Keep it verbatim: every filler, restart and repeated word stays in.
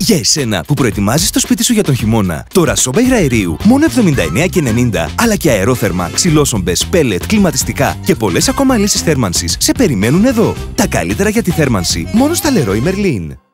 Για εσένα που προετοιμάζεις το σπίτι σου για τον χειμώνα, τώρα σόμπα υγραερίου μόνο εβδομήντα εννέα και ενενήντα, αλλά και αερόθερμα, ξυλόσομπες, πέλετ, κλιματιστικά και πολλές ακόμα λύσεις θέρμανσης σε περιμένουν εδώ. Τα καλύτερα για τη θέρμανση μόνο στα Leroy Merlin.